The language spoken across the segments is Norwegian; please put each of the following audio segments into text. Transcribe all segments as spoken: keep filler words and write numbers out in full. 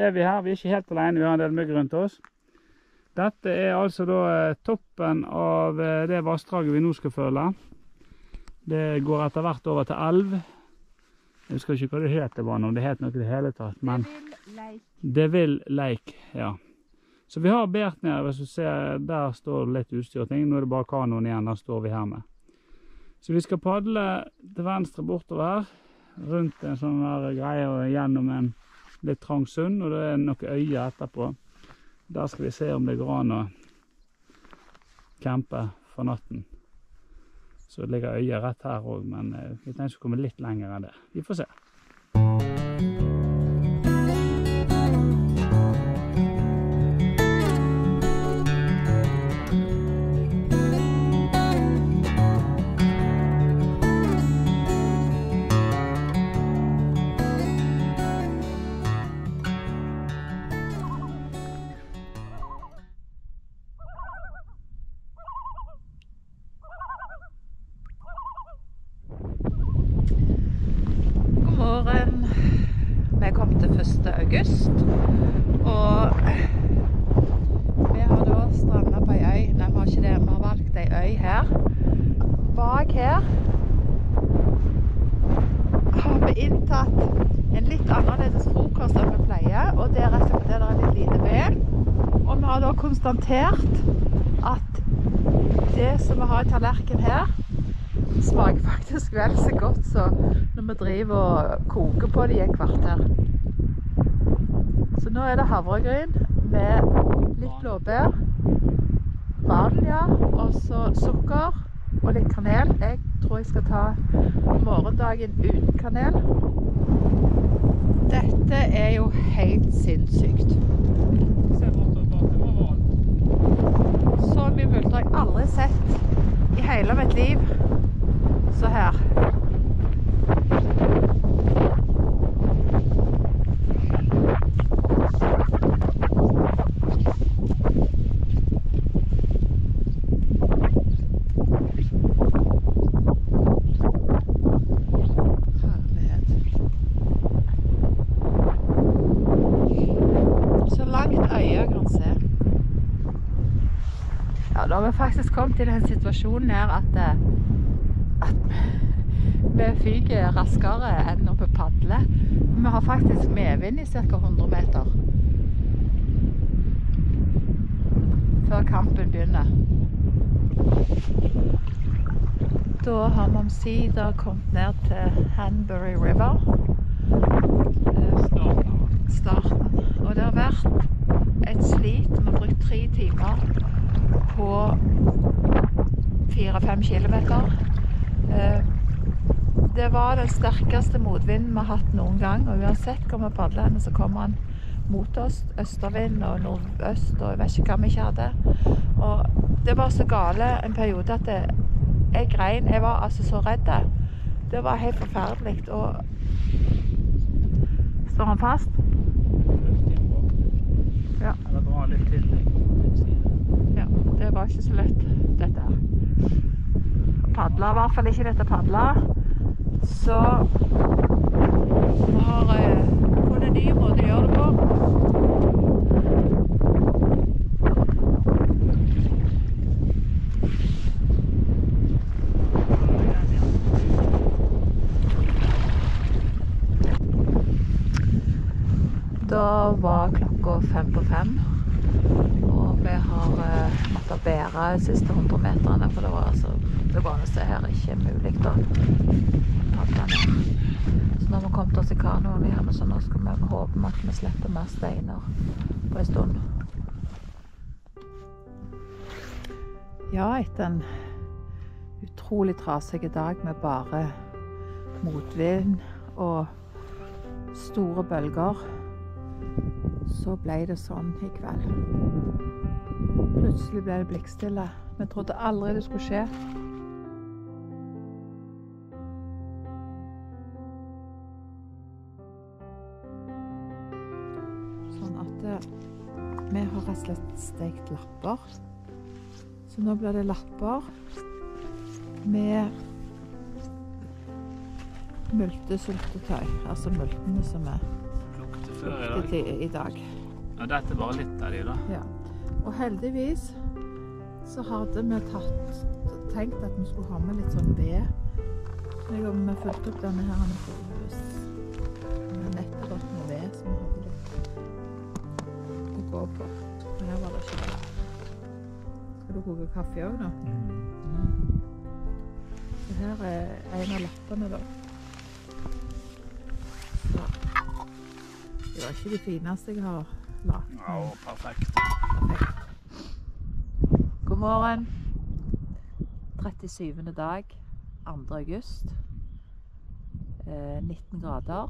er vi her. Vi er ikke helt alene, vi har en del mygg rundt oss. Dette er altså da toppen av det vassdraget vi nå skal følge. Det går etter hvert over til elv. Jeg husker ikke hva det heter bare nå, det heter noe i det hele tatt. Men det vil leik, ja. Så vi har bært ned, hvis du ser, der står det litt utstyr og ting. Nå er det bare kanoen igjen, der står vi her med. Så vi skal padle til venstre bortover her, rundt en sånn der greie og gjennom en litt trang sund, og det er noen øyer etterpå. Der skal vi se om det går an å campe for natten. Så det ligger øyer rett her også, men vi tenker å komme litt lenger enn det. Vi får se. Vi kom til første august, og vi har da strandet på en øy. Nei, vi har ikke det, vi har valgt en øy her. Bak her har vi inntatt en litt annerledes frokost enn vi pleier, og det er rett og slett fordi det er litt lite ved. Og vi har da konstatert at det som vi har i tallerken her, smaker faktisk vel så godt så når vi driver og koker på det i et kvarter. Så nå er det havregryn med litt blåbær, vann, ja, og så sukker og litt kanel. Jeg tror jeg skal ta morgendagen uten kanel. Dette er jo helt sinnssykt. Så mye multer jeg aldri sett i hele mitt liv. Så her. Så langt øyet kan se. Ja, da har vi faktisk kommet til den situasjonen her at at vi fyker raskere enn når vi padler. Vi har faktisk medvind i ca. hundre meter før kampen begynner. Da har vi omsider kommet ned til Hanbury River. Starten. Og det har vært et slit. Vi har brukt tre timer på fire fem kilometer. Det var den sterkeste motvinden vi har hatt noen gang, og uansett hvor vi padler henne, så kommer han mot oss, østervind og nordøst, og jeg vet ikke hva vi ikke hadde. Og det var så gale en periode at det, jeg grein, jeg var altså så redd. Det var helt forferdelig, og står han fast? Ja. Eller dra litt til. Ja, det var ikke så lett, dette her. Padla, i hvert fall ikke dette padla. Så vi har eh, funnet en ny måte å gjøre det på. Da var klokka fem på fem. Og vi har eh, måttet bære de siste hundre meterne, for det var altså, det går an å se her ikke mulig da. Padle ned. Så nå har vi kommet oss i kanoen igjen, så nå skal vi håpe at vi slipper mer steiner på en stund. Ja, etter en utrolig trasig dag med bare motvind og store bølger, så ble det sånn i kveld. Plutselig ble det blikkstille. Vi trodde aldri det skulle skje. Sånn at vi har rett og slett stekt lapper. Så nå blir det lapper med multesyltetøy, altså multene som er før i dag. i dag. Ja, dette er bare litt av de da. Ja. Og heldigvis så hadde vi tatt, tenkt at vi skulle ha med litt sånn ved. Så jeg har vi fulgt opp denne her på hus. Vi har nettopp gått med ved som vi hadde litt å gå på. Men her var det ikke det. Skal du koke kaffe også da? Mm. Så her er en av lappene da. Så. Det var ikke de fineste jeg har lagt. Ja, perfekt. Perfekt. God morgen. trettisyvende dag, andre august. Eh, nitten grader.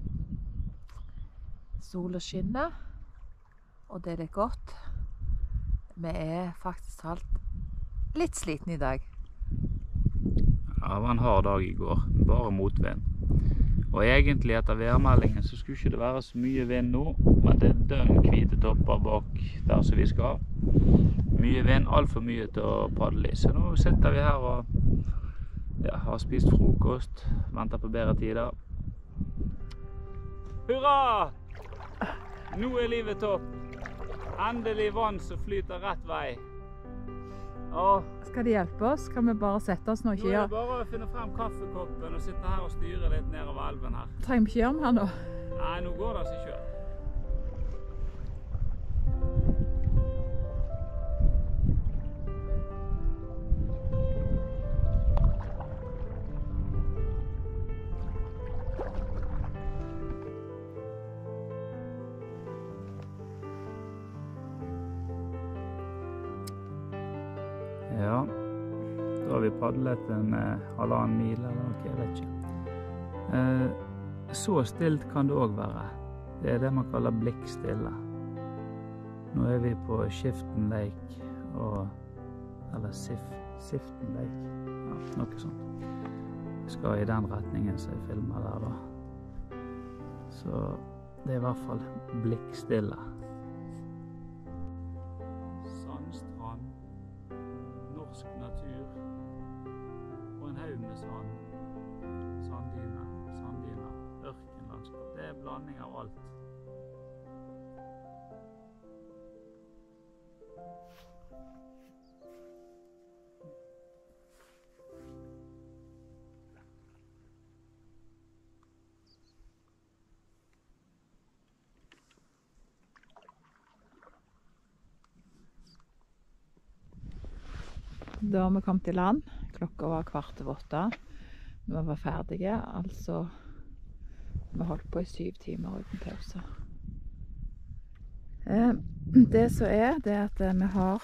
Sola skinner, og det er litt godt. Vi er faktisk talt litt sliten i dag. Ja, det var en hard dag i går, bare motvind. Og egentlig etter værmeldingen så skulle ikke det være så mye vind nå, men det er dønn hvite topper bak der som vi skal. Mye vind, alt for mye til å paddle i. Så nå sitter vi her og ja, har spist frokost, venter på bedre tider. Hurra! Nå er livet topp. Endelig vann som flyter rett vei. Åh. Skal de hjelpe oss? Kan vi bare sette oss nå? Nå er det bare å finne frem kaffekoppen og sitte her og styre litt nedover elven her. Trenger vi ikke gjøre mer nå? Nei, nå går det seg selv. Ja, da har vi paddlet en eh, halvannen mil eller noe, jeg vet ikke. Eh, så stilt kan det også være. Det er det man kaller blikkstille. Nå er vi på Shifton Lake, og, eller Sif, Sifton Lake, ja, noe sånt. Vi skal i den retningen som jeg filmer der da. Så det er i hvert fall blikkstille. Sandstrand. Norsk natur og en haug med sand, sanddyne, sanddyne, ørkenlandskap. Det er en blanding av alt. Da har vi kommet til land. Klokka var kvart over åtte. Vi var ferdige, altså vi holdt på i syv timer uten pause. Eh, det som er, det er at vi har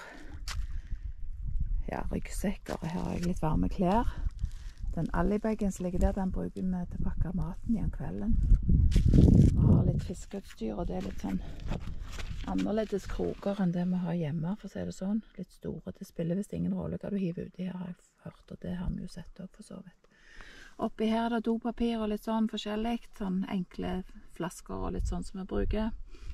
ja, ryggsekker, og her har jeg litt varme klær. Den allibagen som ligger der, den bruker vi til å pakke maten i om kvelden. Vi har litt fiskeutstyr, og det er litt sånn annerledes kroker enn det vi har hjemme, for å si det sånn. Litt store. Det spiller visst ingen rolle hva du hiver uti her, har jeg hørt, og det har vi jo sett opp for så vidt. Oppi her er det dopapir og litt sånn forskjellig, sånn enkle flasker og litt sånn som vi bruker.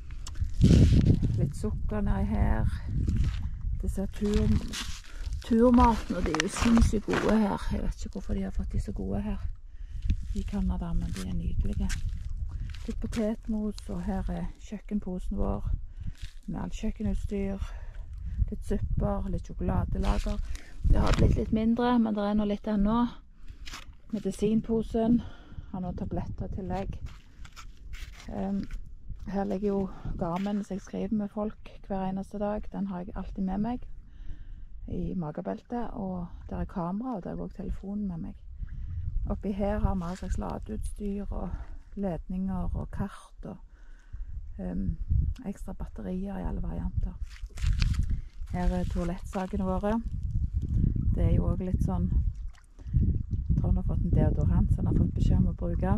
Litt sukker nedi her. Disse tur, turmatene, de er jo sinnssykt gode her. Jeg vet ikke hvorfor de har fått de så gode her i Canada, men de er nydelige. Litt potetmos, og her er kjøkkenposen vår med alt kjøkkenutstyr, litt supper, litt sjokoladelager. Det har blitt litt mindre, men det er nå litt ennå. Medisinposen, har noen tabletter i tillegg. Um, her ligger jo Garmin, så jeg skriver med folk hver eneste dag. Den har jeg alltid med meg i magebeltet, og der er kamera, og der er også telefonen med meg. Oppi her har vi all slags ladeutstyr og ledninger og kart og um, ekstra batterier i alle varianter. Her er toalettsakene våre. Det er jo også litt sånn, jeg tror han har fått en deodorant, så han har fått beskjed om å bruke.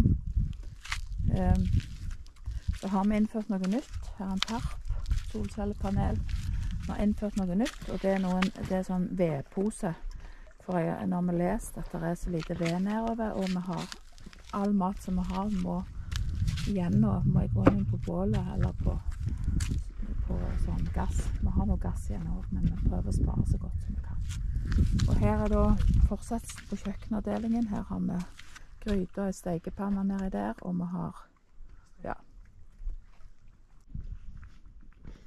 Um, så har vi innført noe nytt. Her er en tarp, solcellepanel. Vi har innført noe nytt, og det er, noen, det er sånn vedpose. For jeg, når vi leser at det er så lite ved nedover, og vi har all mat som vi har, må igjen nå, må jeg gå inn på bålet eller på, på sånn gass. Vi har noe gass igjen også, men vi prøver å spare så godt som vi kan. Og her er da fortsatt på kjøkkenavdelingen. Her har vi gryter og stekepanner nedi der, og vi har ja,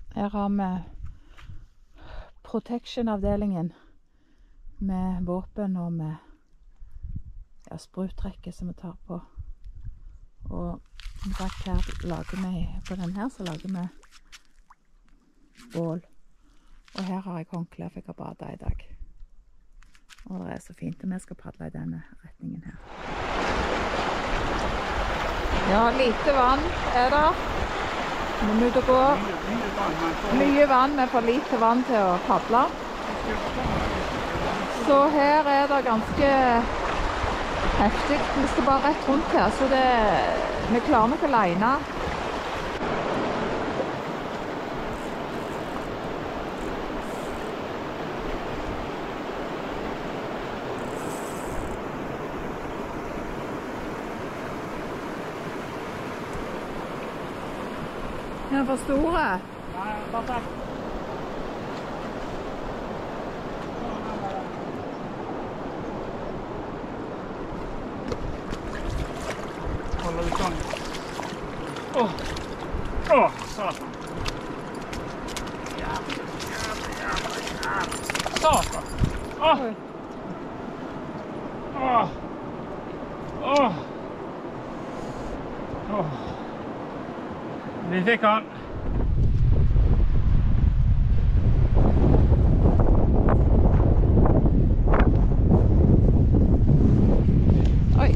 Her har vi protection-avdelingen med våpen og med ja, spruttrekket som vi tar på. Og bak her lager vi, på den her så lager vi bål. Og her har jeg håndkle, for jeg har badet i dag. Og det er så fint, og vi skal padle i denne retningen her. Ja, lite vann er der. Vi må ut og gå. Mye vann, men for lite vann til å padle. Så her er det ganske heftig. Vi skal bare rett rundt her, så det, vi klarer nok alene. Den er for store. Nei, perfekt. Holder du sånn? Åh! Åh, satan! Satan! Åh! Åh! Åh! Åh! Vi fikk han. Oi.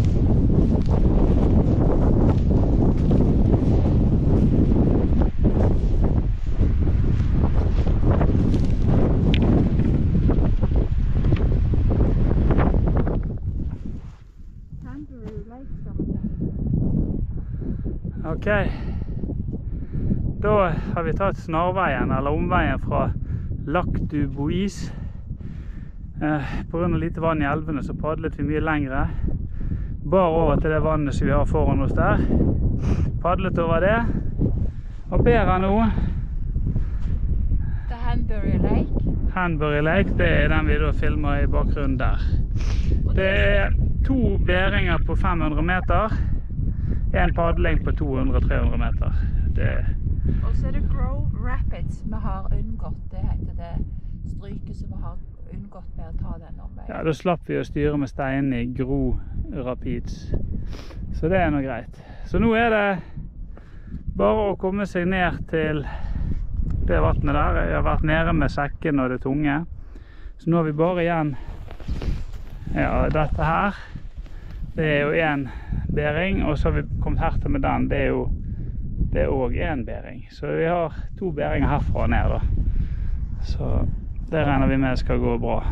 Ok. Da har vi tatt snarveien, eller omveien fra Lac du Bois. Eh, på grunn av lite vann i elvene så padlet vi mye lengre. Bare over til det vannet som vi har foran oss der. Padlet over det. Og bedre nå. Det er Hanbury Lake. Hanbury Lake, det er den vi da filmer i bakgrunnen der. Det er to bæringer på fem hundre meter. En padling på to hundre til tre hundre meter. Det Og så er det Grove Rapids vi har unngått, det heter det stryket som vi har unngått med å ta den omveien. Ja, da slapp vi å styre med steinen i Grove Rapids. Så det er noe greit. Så nå er det bare å komme seg ned til det vattnet der. Jeg har vært nede med sekken og det tunge. Så nå har vi bare igjen ja, dette her. Det er jo en bæring, og så har vi kommet her til med den. Det er jo Det er også en bæring. Så vi har to bæringer herfra og ned da. Så det regner vi med skal gå bra.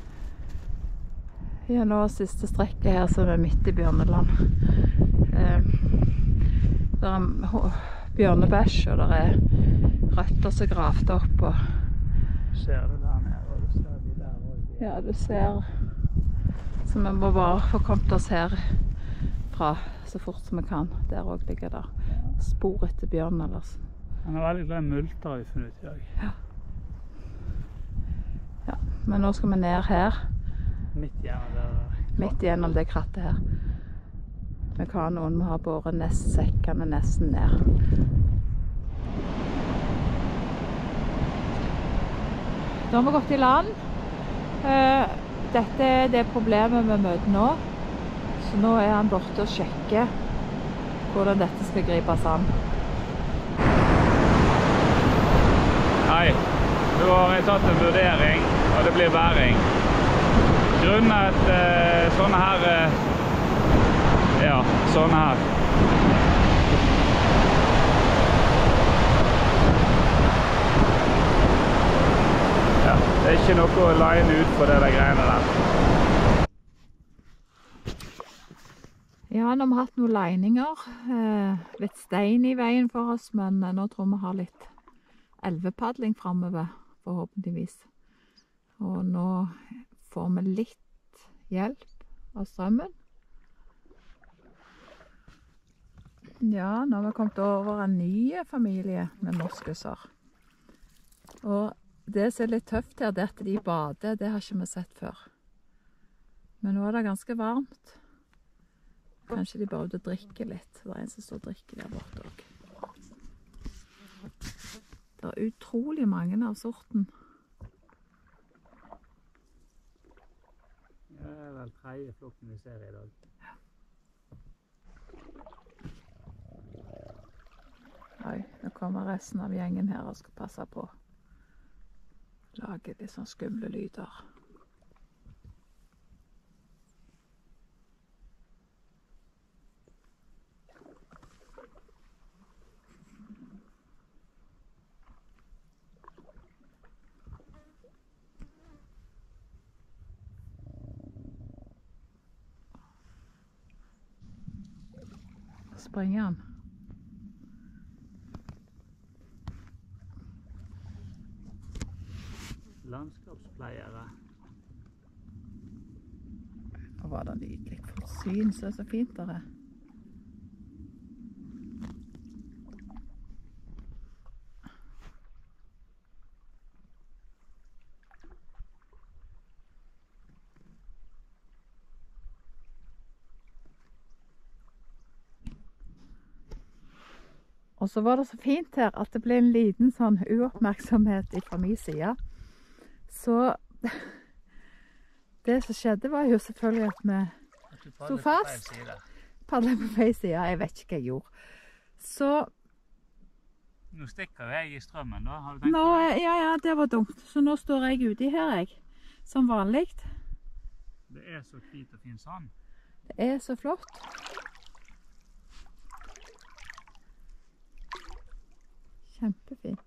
Vi har nå siste strekket her som er midt i Bjørneland. Eh, det er bjørnebæsj, og det er røtter som er gravt opp. Og Ser du der nede, og du ser de der også. ja, du ser. Så vi må bare få kommet oss her fra så fort som vi kan. Der også ligger der spor etter bjørn ellers. Han er veldig glad i multer, har vi funnet ut i dag. Ja. Ja, men nå skal vi ned her. Midt gjennom det. Midt gjennom det krattet her. Med kanoen vi har båret nesten sekkene nesten ned. Da har vi gått i land. Dette er det problemet vi møter nå. Så nå er han borte og sjekker hvordan dette skal gripes an. Hei, nå har jeg tatt en vurdering, og det blir bæring. Grunnet eh, sånne her, eh, ja, sånne her. Ja, det er ikke noe å line ut for det der greiene der. Ja, nå har vi hatt noen lininger, eh, litt stein i veien for oss, men nå tror vi har litt elvepadling fremover, forhåpentligvis. Og nå får vi litt hjelp av strømmen. Ja, nå har vi kommet over en ny familie med moskuser. Og det som er litt tøft her, det er at de bader, det har ikke vi sett før. Men nå er det ganske varmt. Kanskje de bare vil drikke litt. Det er en som står og drikker der borte også. Det er utrolig mange av sorten. Det er vel tredje flokken vi ser i dag. Oi, nå kommer resten av gjengen her og skal passe på. Lage litt sånn skumle lyder. Springer han. Landskapspleiere. Og var det nydelig for syn, så er det så fint der er. Og så var det så fint her at det ble en liten sånn uoppmerksomhet fra min side. Så det som skjedde var jo selvfølgelig at vi sto fast. Padlet på feil side. Jeg vet ikke hva jeg gjorde. Så nå stikker jeg i strømmen da, har du tenkt nå, på det? ja, ja, det var dumt. Så nå står jeg ute her, jeg. Som vanlig. Det er så hvit og fin sand. Det er så flott. Kjempefint.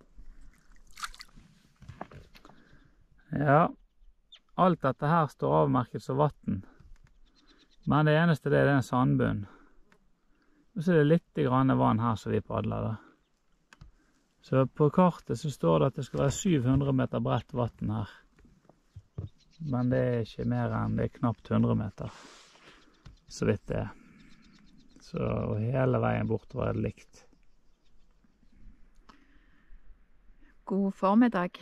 Ja, alt dette her står avmerket som vatten. Men det eneste det er den sandbunnen. Og så er det litt grann vann her som vi padler da. Så på kartet så står det at det skal være syv hundre meter bredt vatten her. Men det er ikke mer enn det er knapt hundre meter. Så vidt det er. Så hele veien bortover er det likt. God formiddag.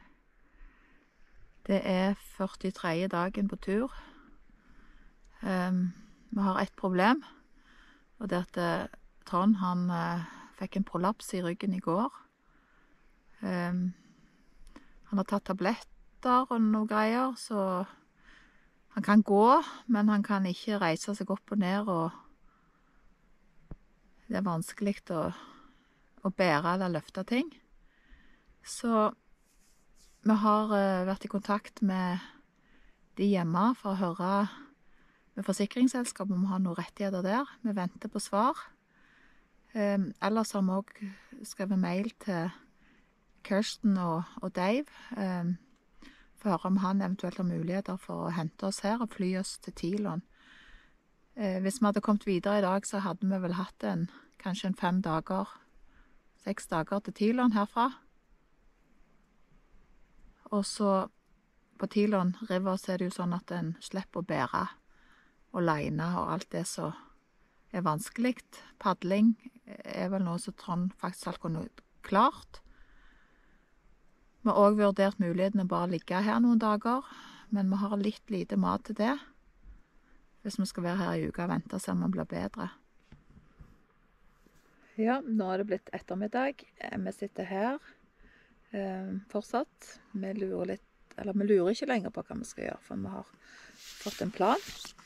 Det er førtitredje dagen på tur. Um, vi har et problem, og det er at uh, Trond han uh, fikk en prolaps i ryggen i går. Um, han har tatt tabletter og noe greier, så han kan gå, men han kan ikke reise seg opp og ned, og det er vanskelig å, å bære eller løfte ting. Så vi har uh, vært i kontakt med de hjemme for å høre med forsikringsselskapet om vi har noen rettigheter der. Vi venter på svar. Um, ellers har vi også skrevet mail til Kirsten og, og Dave um, for å høre om han eventuelt har muligheter for å hente oss her og fly oss til Tilon. Uh, hvis vi hadde kommet videre i dag, så hadde vi vel hatt en, kanskje en fem dager, seks dager til Tilon herfra. Og så på Tilon River så er det jo sånn at en slipper å bære og leine og alt det som er vanskelig. Paddling er vel noe som Trond faktisk har kunnet klart. Vi har også vurdert muligheten å bare ligge her noen dager, men vi har litt lite mat til det. Hvis vi skal være her i uka og vente så man blir bedre. Ja, nå er det blitt ettermiddag. Vi sitter her. Uh, fortsatt. Vi lurer litt, eller vi lurer ikke lenger på hva vi skal gjøre, for vi har fått en plan.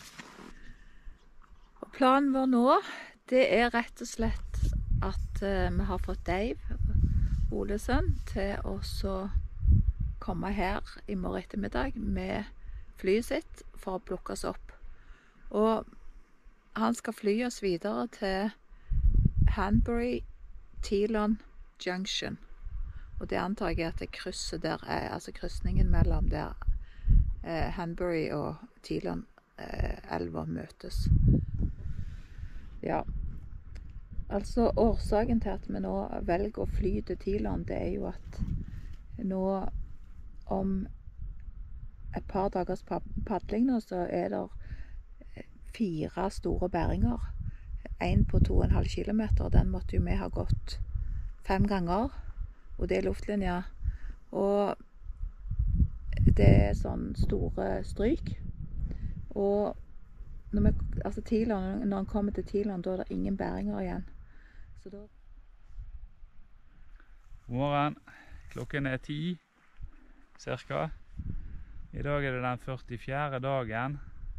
Og planen vår nå, det er rett og slett at uh, vi har fått Dave Olesen til å så komme her i morgen ettermiddag med flyet sitt for å plukke oss opp. Og han skal fly oss videre til Hanbury Tilon Junction. Og det antar jeg at det krysset der er, altså kryssningen mellom der eh, Hanbury og Tilon eh, elva møtes. Ja, altså årsaken til at vi nå velger å fly til Tilon, det er jo at nå om et par dagers paddling nå, så er det fire store bæringer. En på to og en halv kilometer, den måtte jo vi ha gått fem ganger. Og det er luftlinja, og det er sånn store stryk. Og når, vi, altså Tilon, når han kommer til Tilon, da er det ingen bæringer igjen. Så da God morgen. Klokken er ti, cirka. I dag er det den førtifjerde dagen.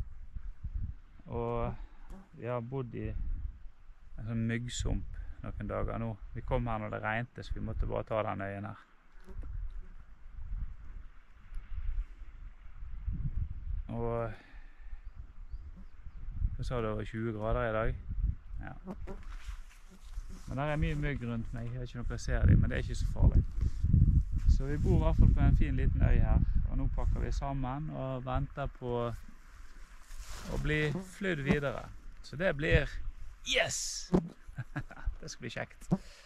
Og vi har bodd i en sånn myggsump noen dager nå. Vi kom her når det regnet, så vi måtte bare ta den øyen her. Og hva sa du, det var tjue grader i dag? Ja. Men der er mye mygg rundt meg, jeg har ikke noe å se dem, men det er ikke så farlig. Så vi bor i hvert fall på en fin liten øy her, og nå pakker vi sammen og venter på å bli flydd videre. Så det blir yes! Det skal bli kjekt.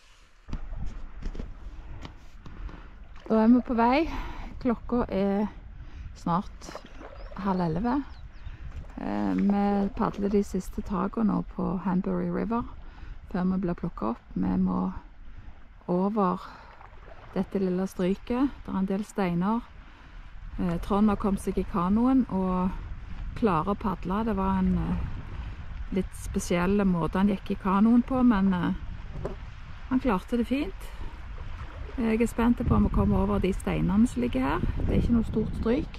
Da er vi på vei. Klokka er snart halv elleve. Vi padler de siste takene på Hanbury River før vi blir plukket opp. Vi må over dette lille stryket. Det er en del steiner. Trond har kommet seg i kanoen og klarer å padle. Det var en litt spesiell måte han gikk i kanoen på, men han klarte det fint. Jeg er spent på om vi kommer over de steinene som ligger her. Det er ikke noe stort stryk.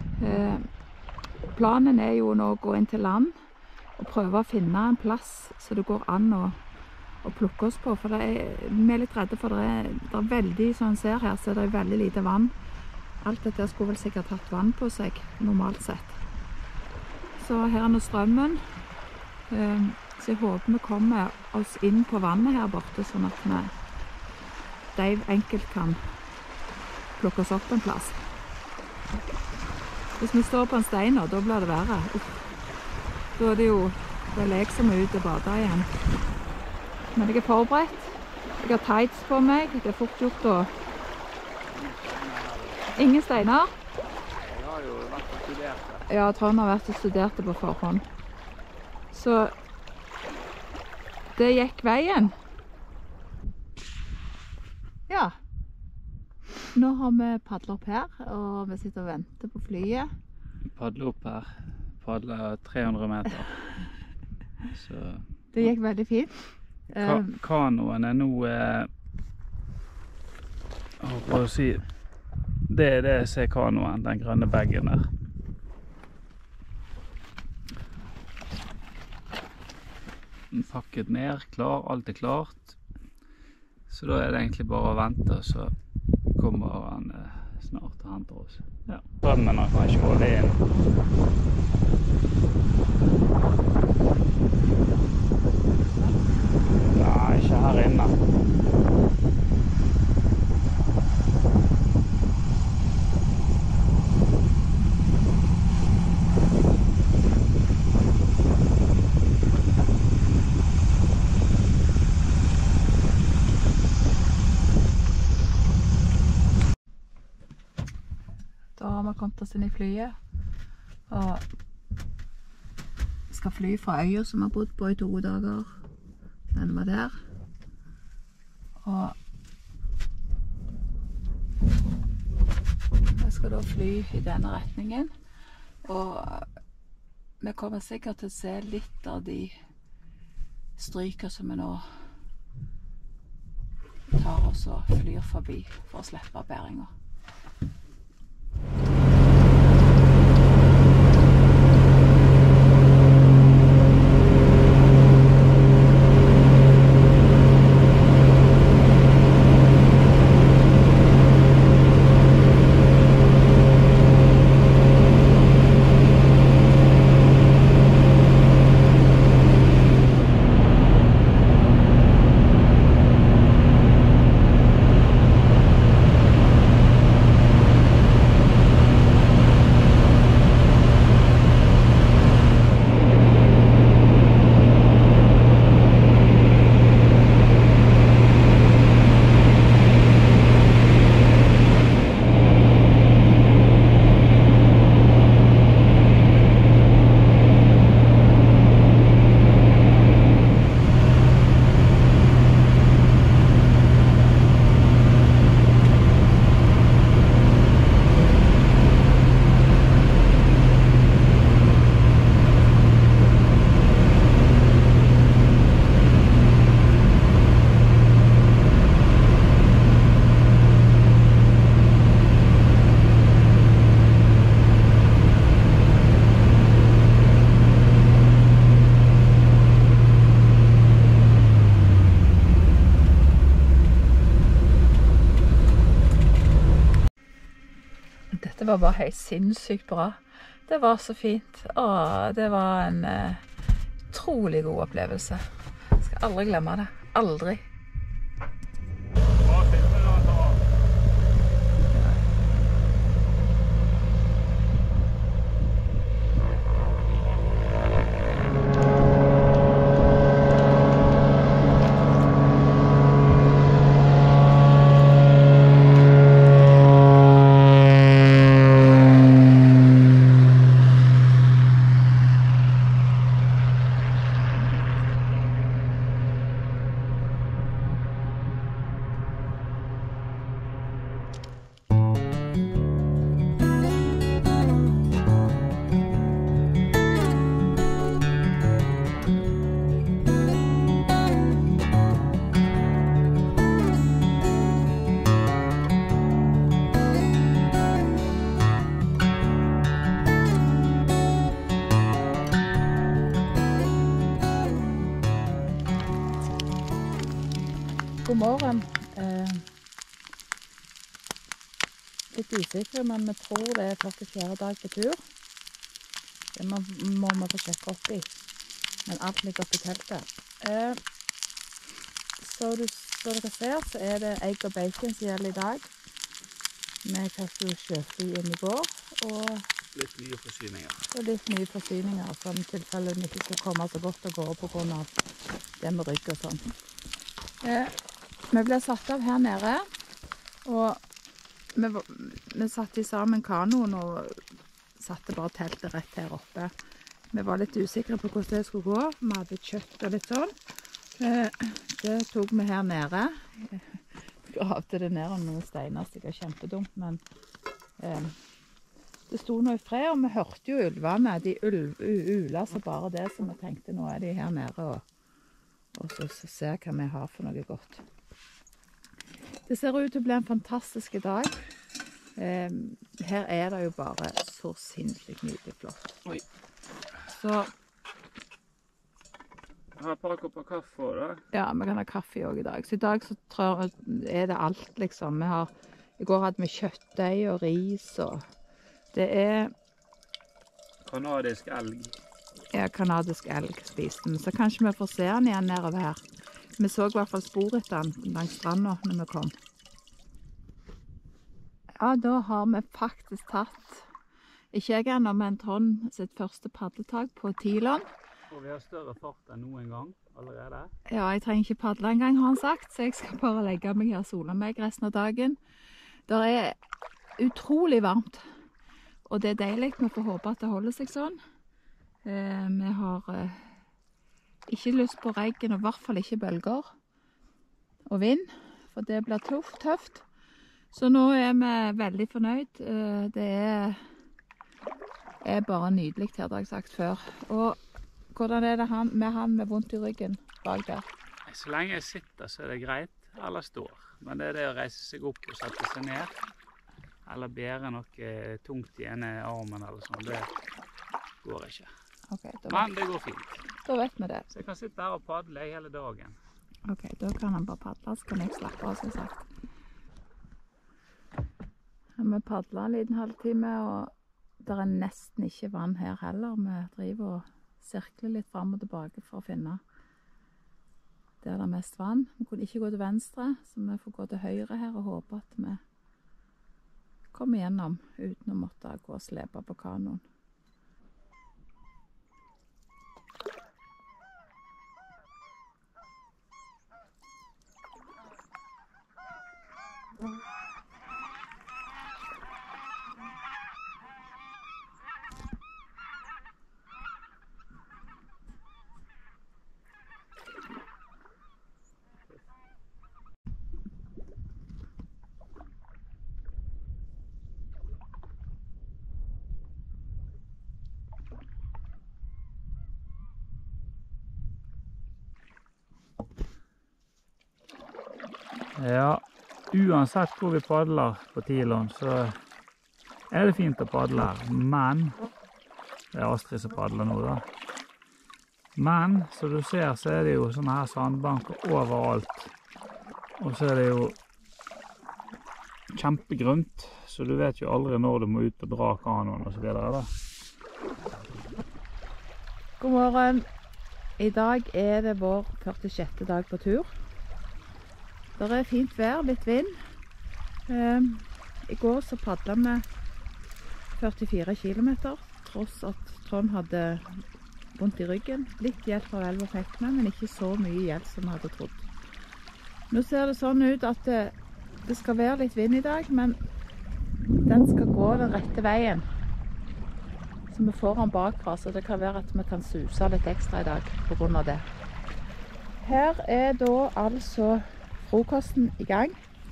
Planen er jo nå å gå inn til land og prøve å finne en plass så det går an å, å plukke oss på. For det er, vi er litt redde for det er, det er veldig, som man ser her, så det er veldig lite vann. Alt dette skulle vel sikkert hatt vann på seg, normalt sett. Så her er nå strømmen. Så jeg håper vi kommer oss inn på vannet her borte, sånn at vi de enkelt kan plukke oss opp en plass. Hvis vi står på en stein nå, da blir det verre. Uff. Da er det jo vel jeg som er ute og bader igjen. Men jeg er forberedt. Jeg har tights på meg. Det er fort gjort å... Ingen steiner? Jeg har jo vært og studert det. Ja, Trond har vært og studert det på forhånd. Så det gikk veien. Ja. Nå har vi padlet opp her, og vi sitter og venter på flyet. Padlet opp her. Padlet tre hundre meter. Så... Det gikk veldig fint. Ka kanoen er nå... Eh, jeg håper å si... Det er det jeg ser kanoen, den grønne baggen der. Den pakket ned, klar, alt er klart. Så da er det egentlig bare å vente, så kommer han eh, snart og henter oss. Ja. Strømmen har kanskje gått inn. Nei, ikke her inne. Da har vi kommet oss inn i flyet, og skal fly fra øya som vi har bodd på i to dager. Den var der. Og jeg skal da fly i denne retningen, og vi kommer sikkert til å se litt av de stryker som vi nå tar oss og flyr forbi for å slippe bæringer. Dette var bare helt sinnssykt bra. Det var så fint. Åh, det var en eh, utrolig god opplevelse. Jeg skal aldri glemme det. Aldri. God morgen. Eh, litt usikre, men vi tror det er førtifjerde dag på tur. Det må, må vi få sjekke opp i. Men alt ligger oppe i teltet. Eh, så, du, så dere ser, så er det egg og bacon som gjelder i dag. Vi kastet jo kjøpte inn i går, og litt nye forsyninger. Og litt nye forsyninger, sånn i tilfelle vi ikke skal komme så godt og gå på grunn av det med rygg og sånn. Eh, vi ble satt av her nede, og vi, vi satt i sammen kanoen og satte bare teltet rett her oppe. Vi var litt usikre på hvordan det skulle gå. Vi hadde kjøtt og litt sånn. Eh, det tok vi her nede. Jeg gravde det ned om noen steiner, så det var kjempedumt, men eh, det sto noe i fred, og vi hørte jo ulvene. De ulv, ula så bare det, som vi tenkte, nå er de her nede, og, og så, så ser hva vi har for noe godt. Det ser ut til å bli en fantastisk dag. Eh, her er det jo bare så sinnssykt nydelig flott. Oi. Så Jeg har et par kopper kaffe da. ja, vi kan ha kaffe også i dag. Så i dag så tror jeg er det alt, liksom. Vi har, i går hadde vi kjøttdeig og ris, og det er Kanadisk elg. ja, kanadisk elg spiste vi. Så kanskje vi får se den igjen nedover her. Vi så i hvert fall spor etter den langs stranda når vi kom. Ja, da har vi faktisk tatt, ikke jeg ennå, men Trond sitt første padletak på Tilon. Og vi har større fart enn noen gang allerede. Ja, jeg trenger ikke padle en gang, har han sagt, så jeg skal bare legge meg her og sole meg resten av dagen. Det er utrolig varmt, og det er deilig. Vi får håpe at det holder seg sånn. Eh, vi har eh, ikke lyst på regn, og i hvert fall ikke bølger og vind, for det blir tøft, tøft. Så nå er vi veldig fornøyd. Eh, det er, er bare nydelig her, det har jeg sagt før. Og hvordan er det han, med han med vondt i ryggen bak der? Så lenge jeg sitter, så er det greit, eller står. Men det er det å reise seg opp og sette seg ned, eller bære noe tungt i ene armen eller sånn, det går ikke. Okay, da Men det går fint. Da vet vi det. Så jeg kan sitte her og padle hele dagen. Ok, da kan han bare padle, så kan jeg slappe av, som sagt. Vi padler en liten halvtime, og det er nesten ikke vann her heller. Vi driver og sirkler litt frem og tilbake for å finne der det er mest vann. Vi kunne ikke gå til venstre, så vi får gå til høyre her og håpe at vi kommer gjennom uten å måtte gå og slepe på kanoen. Ja, uansett hvor vi padler på Tilon, så er det fint å padle her. Men, det er Astrid som padler nå da. Men, som du ser, så er det jo sånne her sandbanker overalt. Og så er det jo kjempegrunt, så du vet jo aldri når du må ut og dra kanoen og så videre da. God morgen. I dag er det vår førtisjette dag på tur. Det er fint vær, litt vind. Um, I går så padlet vi førtifire kilometer, tross at Trond hadde vondt i ryggen. Litt hjelp fra elva fikk vi, men ikke så mye hjelp som vi hadde trodd. Nå ser det sånn ut at det, det skal være litt vind i dag, men den skal gå den rette veien. Så vi får den bakfra, så det kan være at vi kan suse litt ekstra i dag på grunn av det. Her er da altså frokosten i gang.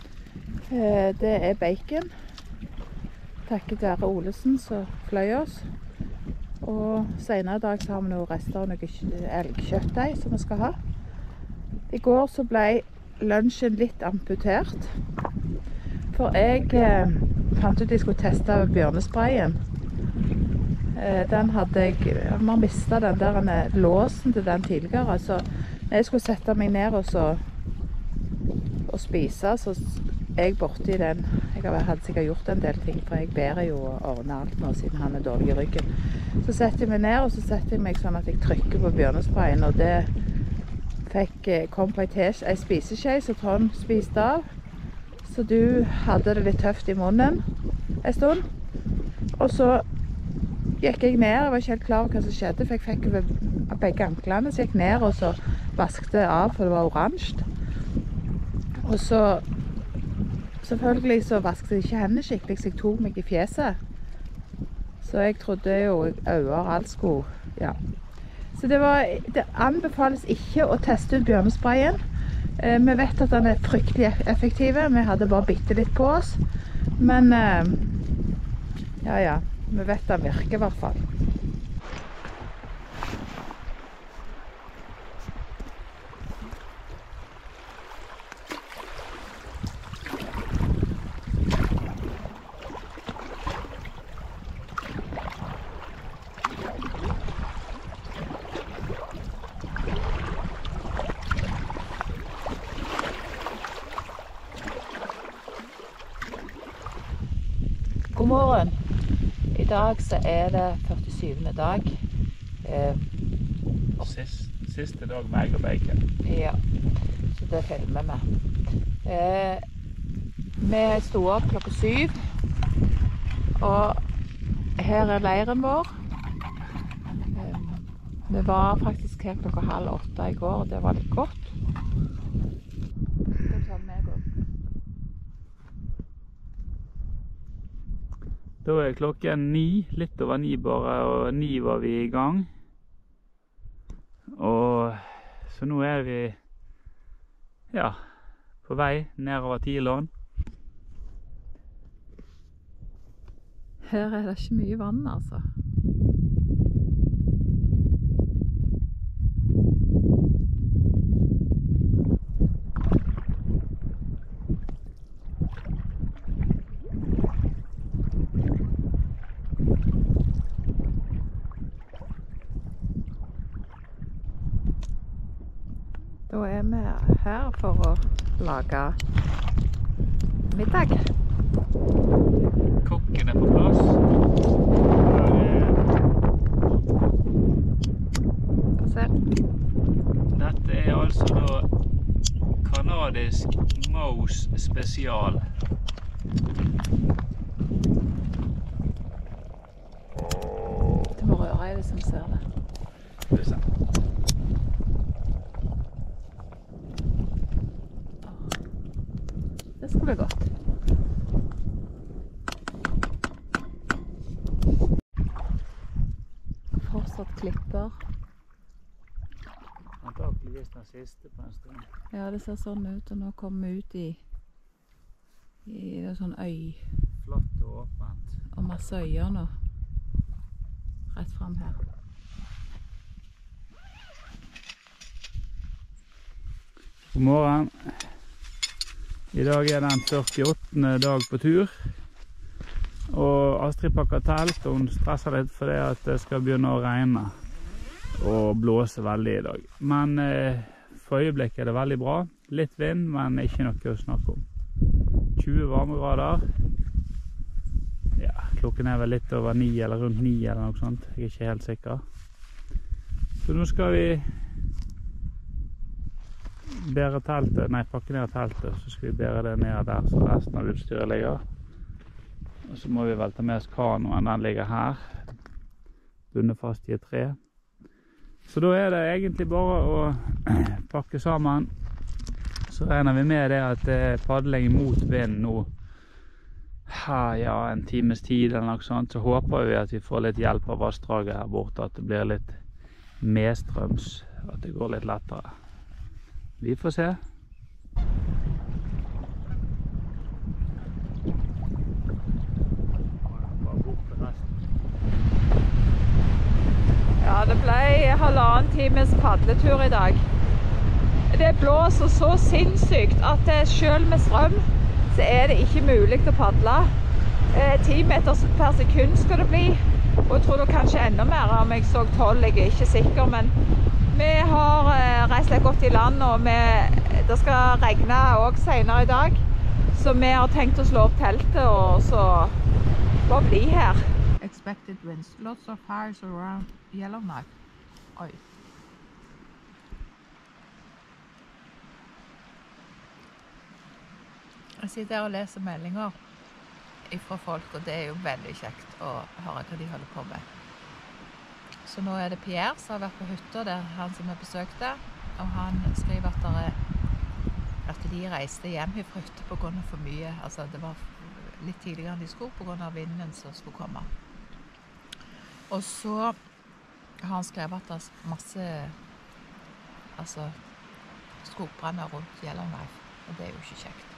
Det er bacon. Takket være Olesen som fløy oss. Og senere i dag så har vi noen rester av noe elgkjøttdeig som vi skal ha. I går så ble lunsjen litt amputert. For jeg eh, fant ut at jeg skulle teste bjørnesprayen. Eh, den hadde jeg, jeg har mistet den der låsen til den tidligere. Så når jeg skulle sette meg ned og, så, og spise, så er jeg borte i den. Jeg hadde sikkert gjort en del ting, for jeg bærer jo å ordne alt nå siden han er dårlig i ryggen. Så setter jeg meg ned, og så setter jeg meg sånn at jeg trykker på bjørnesprayen, og det fikk, kom på en spiseskje, så Trond spiste av. Så du hadde det litt tøft i munnen en stund. Og så gikk jeg ned, jeg var ikke helt klar over hva som skjedde, for jeg fikk over begge anklene, så jeg gikk ned og så vasket det av, for det var oransje. Og så selvfølgelig så vasket jeg ikke hendene skikkelig, så jeg tok meg i fjeset. Så jeg trodde jo øyer alt skulle, ja. Så det, var, det anbefales ikke å teste ut bjørnesprayen. Eh, vi vet at den er fryktelig effektiv, vi hadde bare bitte litt på oss. Men eh, ja, ja, vi vet den virker i hvert fall. God morgen. I dag så er det førtisyvende dag. Eh, Sist, siste dag med egg og bacon. Ja, så det filmer vi. Eh, vi stod opp klokka syv, og her er leiren vår. Eh, vi var faktisk her klokka halv åtte i går, og det var litt godt. Da er klokken ni, litt over ni bare, og ni var vi i gang. Og så nå er vi, ja, på vei nedover Tilån. Her er det ikke mye vann, altså. Da er vi her for å lage middag. Kokken er på plass. Se. Dette er altså da kanadisk Mouse spesial. Du må røre i det som ser det. Det ser. Det skulle bli godt. Fortsatt klipper. Antakeligvis den siste på en stund. Ja, det ser sånn ut, og nå kommer vi ut i, i det sånn øy. Flatt og åpent. Og masse øyer nå. Rett frem her. God morgen. I dag er den førtiåttende dag på tur, og Astrid pakker telt, og hun stresser litt fordi at det skal begynne å regne og blåse veldig i dag. Men eh, for øyeblikket er det veldig bra. Litt vind, men ikke noe å snakke om. tjue varmegrader. klokken er vel litt over ni, eller rundt ni, eller noe sånt. Jeg er ikke helt sikker. Så nå skal vi bære teltet, nei, pakke ned teltet, så skal vi bære det ned der, så resten av utstyret ligger. Og så må vi vel ta med oss kanoen, den ligger her, bundet fast i et tre. Så da er det egentlig bare å pakke sammen. Så regner vi med det at det er padling mot vind nå, her, ja, en times tid eller noe sånt. Så håper vi at vi får litt hjelp av vassdraget her borte, at det blir litt medstrøms, at det går litt lettere. Vi får se. Ja, det ble halvannen times padletur i dag. Det blåser så sinnssykt at selv med strøm så er det ikke mulig å padle. ti meter per sekund skal det bli, og jeg tror det kanskje enda mer om jeg så tolv, jeg er ikke sikker, men vi har reist litt godt i land, og vi, det skal regne også senere i dag, så vi har tenkt å slå opp teltet og så bare bli her. Expected winds, lots of fires around Yellowknife. Oi. Jeg sitter her og leser meldinger fra folk, og det er jo veldig kjekt å høre hva de holder på med. Så nå er det Pierre som har vært på hytta, det er han som har besøkt det, og han skriver at, er, at de reiste hjem fra hytta på grunn av for mye. Altså det var litt tidligere enn de skulle på grunn av vinden som skulle komme. Og så har han skrevet at det er masse altså, skogbranner rundt Yellowknife, og det er jo ikke kjekt.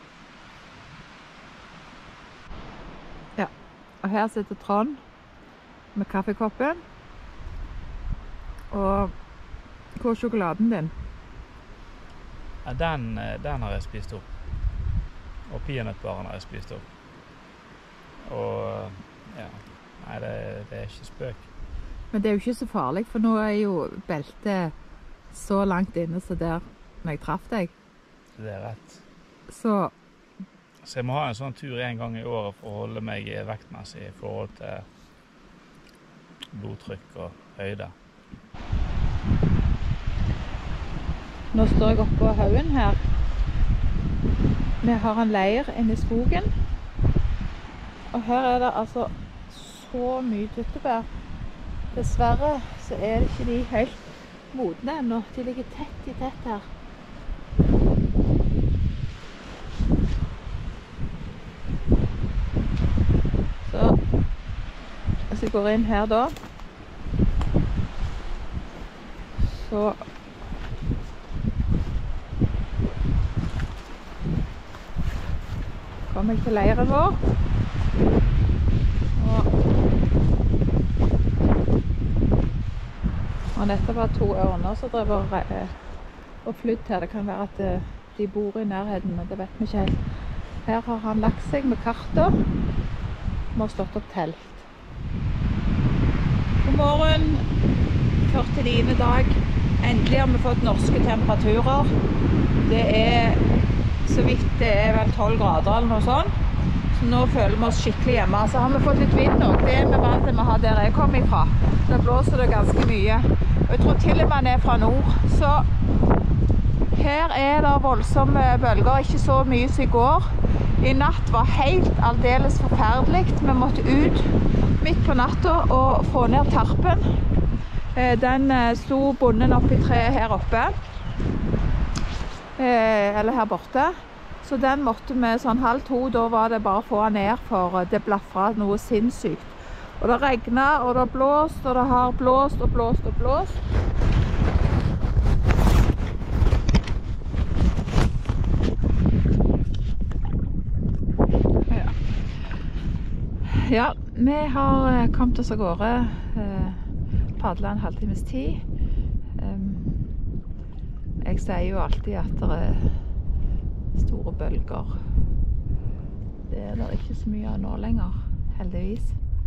Ja, og her sitter Trond med kaffekoppen. Og hvor er sjokoladen din? Ja, den, den har jeg spist opp. Og peanøttbaren har jeg spist opp. Og ja, nei, det, det er ikke spøk. Men det er jo ikke så farlig, for nå er jo beltet så langt inne så der når jeg traff deg. Det er rett. Så Så jeg må ha en sånn tur en gang i året for å holde meg vektmessig i forhold til blodtrykk og høyde. Nå står jeg oppe på haugen her. Vi har en leir inne i skogen. Og her er det altså så mye tyttebær. Dessverre så er det ikke de helt modne ennå. De ligger tett i tett her. Hvis jeg går inn her da, så kommer jeg til leiren vår. Og, og dette var to ørner som drev og, og flytt her. Det kan være at de bor i nærheten, men det vet vi ikke helt. Her har han lagt seg med karter. Vi har slått opp telt. God morgen, førtiniende dag. Endelig har vi fått norske temperaturer. Det er så vidt det er vel tolv grader eller noe sånt. Så nå føler vi oss skikkelig hjemme. Så har vi fått litt vind nå. Det er vi vant til å ha der jeg kom ifra. Da blåser det ganske mye. Og jeg tror til og med den er fra nord. Så her er det voldsomme bølger, ikke så mye som i går. I natt var helt aldeles forferdelig. Vi måtte ut midt på natta og få ned tarpen. Den sto bonden opp i treet her oppe. Eller her borte. Så den måtte vi sånn halv to, da var det bare å få den ned, for det blaffret noe sinnssykt. Og det regnet, og det blåst, og det har blåst og blåst og blåst. Ja, vi har kommet oss av gårde, eh, padlet en halvtimes tid. Um, jeg sier jo alltid at det er store bølger. Det er det ikke så mye av nå lenger, heldigvis.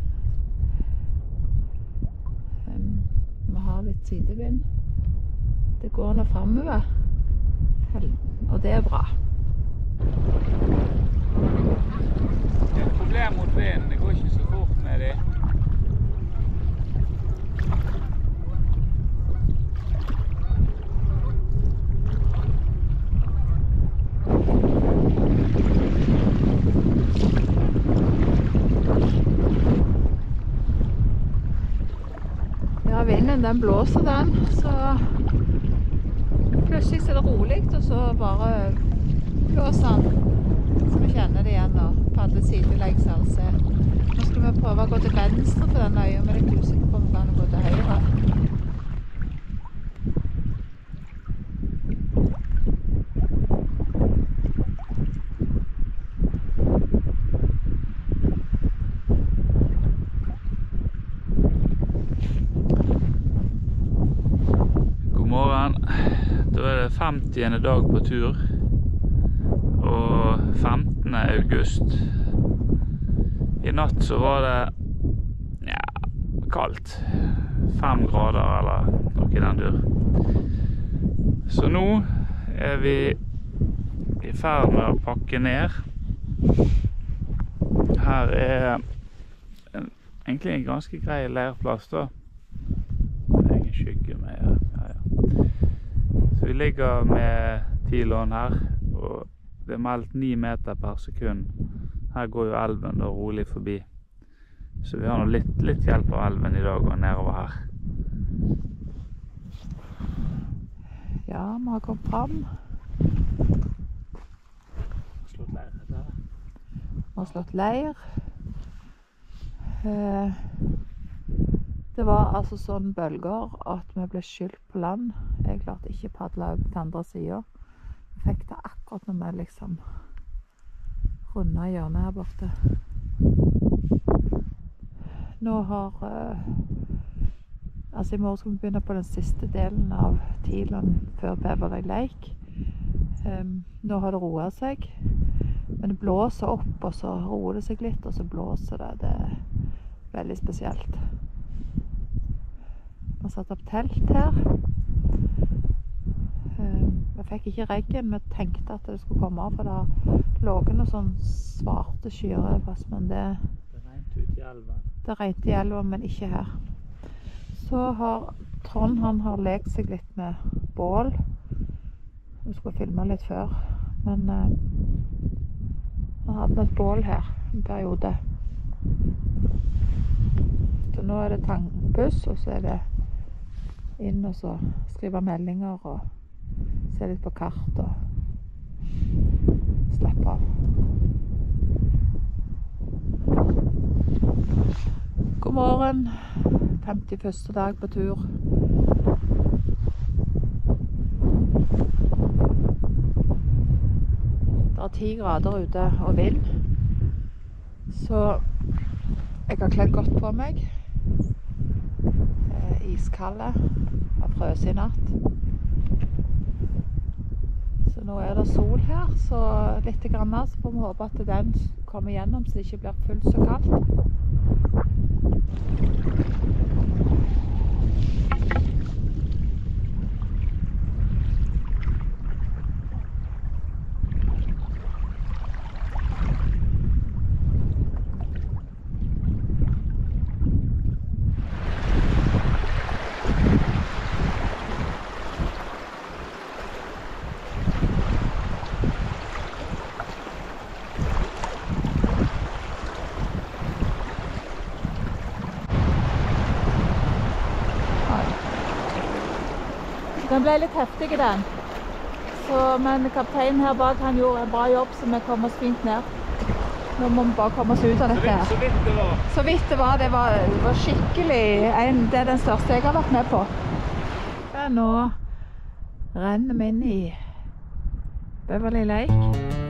Um, vi har litt sidevind. Det går nå fremover, og det er bra. Det er et problem mot vinden. Det går ikke så fort med vinden, den blåser den, så plutselig så er det rolig, og så bare blåser den. Så vi kjenner det igjen nå, på alle sideleggs altså. Nå skal vi prøve å gå til venstre på den øya, men jeg er litt usikker på om vi kan gå til høyre. Da er det femtiende dag på tur, og femtende august. I natt så var det, ja, kaldt. Fem grader eller noe i den dur. Så nå er vi i ferd med å pakke ned. Her er en, egentlig en ganske grei leirplass da. Det er ingen skygge med her. Så vi ligger med tilån her, og det er meldt ni meter per sekund. Her går jo elven da rolig forbi. Så vi har nå litt, litt hjelp av elven i dag og nedover her. Ja, vi har kommet fram. Slått leir etter her. Vi har slått leir. Eh, Det var altså sånne bølger at vi ble skylt på land. Jeg klarte ikke å padle over til andre siden. Vi fikk det akkurat når vi liksom rundet hjørnet her borte. Nå har... Uh, altså i morgen skal vi begynne på den siste delen av Tiland før Beverly Lake. Um, nå har det roet seg. Men det blåser opp, og så roer det seg litt, og så blåser det. Det er veldig spesielt. Vi har satt opp telt her. Vi fikk ikke regn, vi tenkte at det skulle komme, for det lå noen sånn svarte skyer over oss, men det... Det regnet ut i elven. Det regnet i elven, men ikke her. Så har Trond, han har lekt seg litt med bål. Vi skulle filme litt før, men uh, han hadde et bål her en periode. Så nå er det tangbuss, og så er det inn og så skrive meldinger og se litt på kart og slippe av. God morgen, femtiførste dag på tur. Det er ti grader ute og vind, så jeg har kledd godt på meg. Eh, iskalde, har frøs i natt. Så nå er det sol her, så litt grann så får vi håpe at den kommer gjennom, så det ikke blir fullt så kaldt. Den ble litt heftig i den, så, men kapteinen her bak han gjorde en bra jobb, så vi kom oss fint ned. Nå må vi bare komme oss ut av dette her. Så vidt det var. Så vidt det var, det var, det var skikkelig, en, det er den største jeg har vært med på. Ja, nå renner vi inn i Beverly Lake.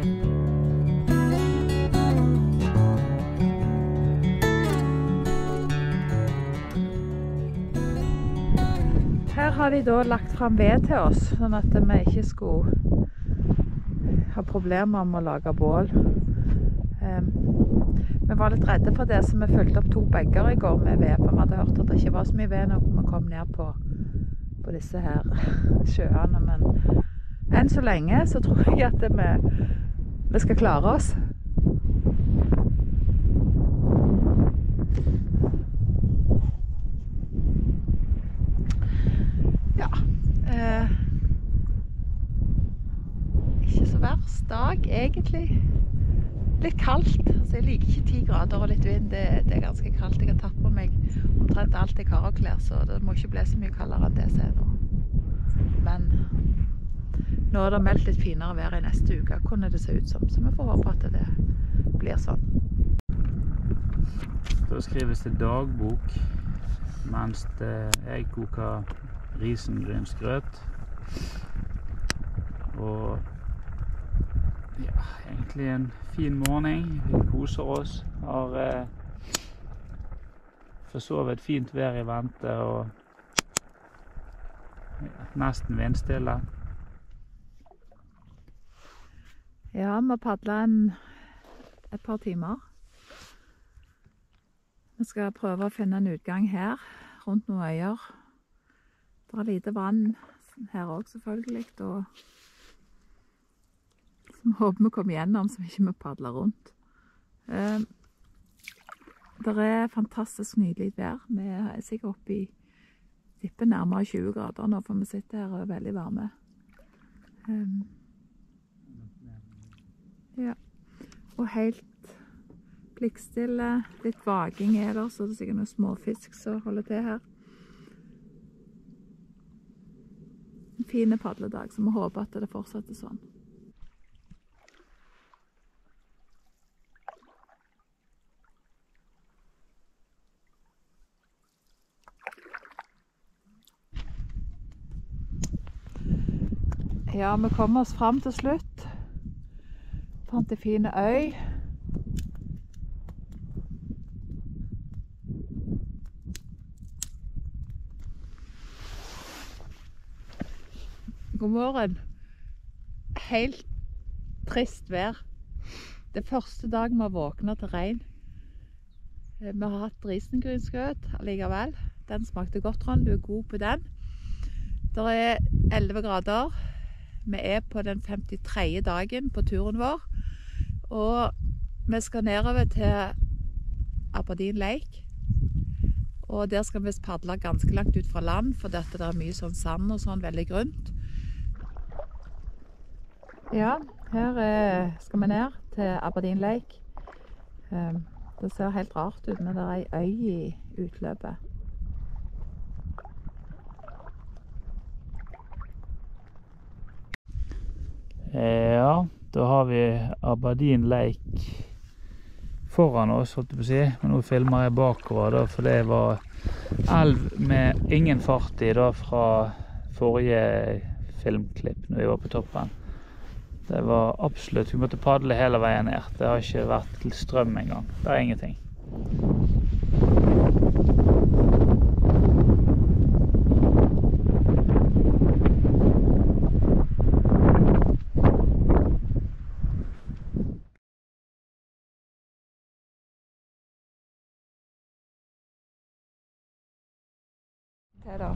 Her har de da lagt frem ved til oss, sånn at vi ikke skulle ha problemer med å lage bål. Um, vi var litt redde for det, så vi fylte opp to bagger i går med ved, for vi hadde hørt at det ikke var så mye ved når vi kom ned på, på disse her sjøene. Men enn så lenge så tror jeg at vi, vi skal klare oss. Eh, ikke så verst dag, egentlig. litt kaldt, så jeg liker ikke ti grader og litt vind. Det, det er ganske kaldt. Jeg har tatt på meg omtrent alt jeg har av klær, så det må ikke bli så mye kaldere enn det som er nå. Men nå er det meldt litt finere vær i neste uke, kunne det se ut som, så vi får håpe at det blir sånn. Da skrives det dagbok, mens det, jeg koker risengrynsgrøt. Og ja, egentlig en fin morgen. Vi koser oss, har eh, forsovet fint vær i vente og ja, nesten vindstille. Ja, vi padlet en, et par timer. Vi skal prøve å finne en utgang her, rundt noen øyer. Det er lite vann her også selvfølgelig, og som vi håper vi kommer gjennom, så vi ikke må padle rundt. Eh, det er fantastisk nydelig vær. Vi er sikkert oppe i tippet nærmere tjue grader nå, for vi sitter her og er veldig varme. Eh, ja, og helt blikkstille, litt vaging er der, så det er sikkert noen småfisk som holder til her. En fin padledag, så vi håper at det fortsetter sånn. Ja, vi kommer oss frem til slutt. Fant en fin øy. God morgen. Helt trist vær. Det er første dag vi har våknet til regn. Vi har hatt risengrynsgrøt allikevel. Den smakte godt, Trond. Du er god på den. Det er elleve grader. Vi er på den femtitredje dagen på turen vår. Og vi skal nedover til Aberdeen Lake. Og der skal vi padle ganske langt ut fra land, for dette er mye sånn sand og sånn, veldig grunt. Ja, her skal vi ned til Aberdeen Lake. Det ser helt rart ut, men det er en øy i utløpet. Ja, da har vi Aberdeen Lake foran oss, holdt jeg på å si. Men nå filmer jeg bakover, da, for det var elv med ingen fart i da, fra forrige filmklipp når vi var på toppen. Det var absolutt, vi måtte padle hele veien ned. Det har ikke vært til strøm engang. Det er ingenting. Ja,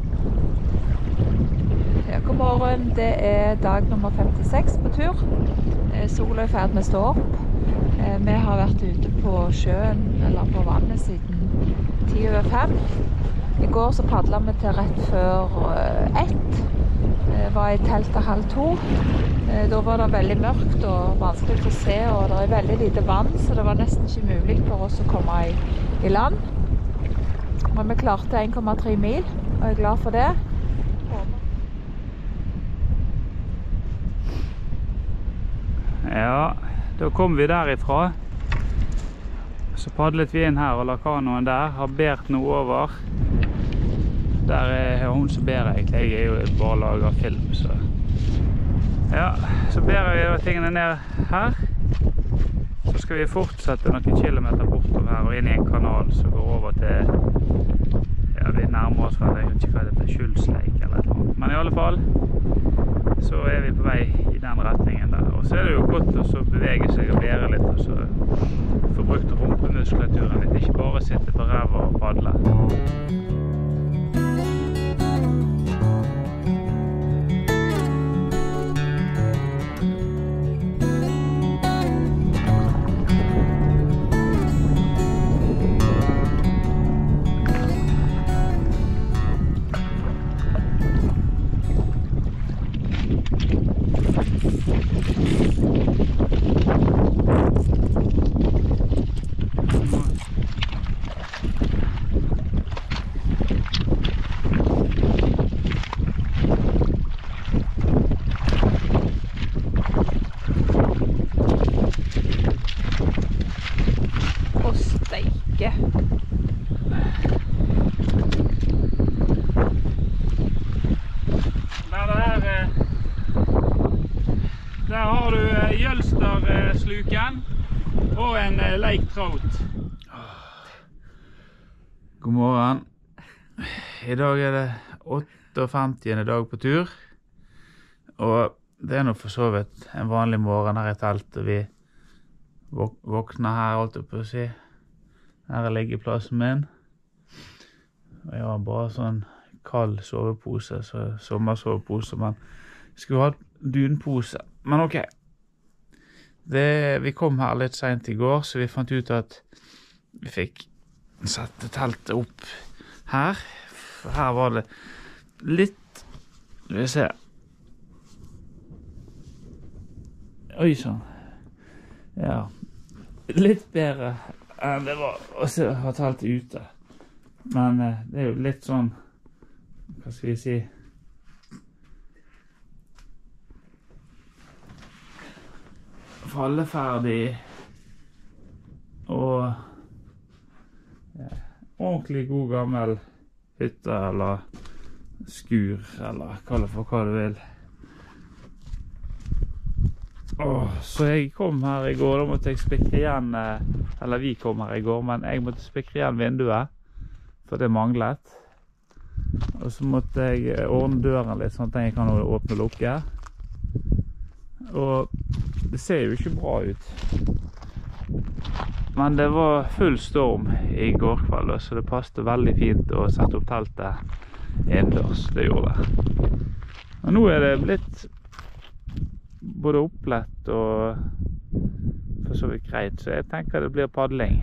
god morgen, det er dag nummer femtiseks på tur. Sola er i ferd med å stå opp. Vi har vært ute på sjøen, eller på vannet, siden ti over fem. I går så padlet vi til rett før ett. Var i teltet halv to. Da var det veldig mørkt og vanskelig å se, og det er veldig lite vann, så det var nesten ikke mulig for oss å komme i, i land. Men vi klarte en komma tre mil, og jeg er glad for det. Ja, da kom vi derifra. Så padlet vi inn her og la kanoen der, har bært noe over. Der er hun som bærer egentlig, jeg er jo bare lager film, så... Ja, så bærer vi tingene ned her. Så skal vi fortsette noen kilometer bortover her og inn i en kanal som går over til... Ja, vi nærmer oss vel, jeg vet ikke hva det heter, Skjulsleik eller noe. Men i alle fall, så er vi på vei i den retningen der. Og så er det jo godt å bevege seg og bære litt, og så få brukt rumpemuskulaturen litt. Ikke bare sitte på ræva og padle. få en uh, lake trout. God morgen. I dag er det åtteogfemtiende dag på tur. Og det er nå for så vidt en vanlig morgen her i teltet. Vi våk våkner her, alt oppe å si. Her er liggeplassen min. Og jeg har bare sånn kald sovepose, så sommersovepose, men jeg skulle ha dunpose. Men ok. Det, vi kom her litt sent i går, så vi fant ut at vi fikk sette teltet opp her. For her var det litt, vil vi se. Oi sånn. Ja, litt bedre enn det var å ha teltet ute. Men eh, det er jo litt sånn, hva skal vi si, falleferdig og ja, ordentlig god gammel hytte eller skur, eller kall det for hva du vil. Åh, så jeg kom her i går, da måtte jeg spikre igjen, eller vi kom her i går, men jeg måtte spikre igjen vinduet, for det manglet. Og så måtte jeg ordne døren litt, sånn at jeg kan åpne og lukke. Og det ser jo ikke bra ut. Men det var full storm i går kveld, så det passet veldig fint å sette opp teltet innendørs. Det gjorde det. Og nå er det blitt både opplett og for så vidt greit, så jeg tenker det blir padling.